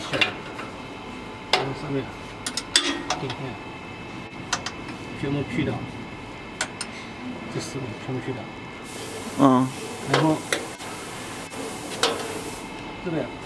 小的，然后上面垫片，全部去掉，这4个全部去掉。然后这边。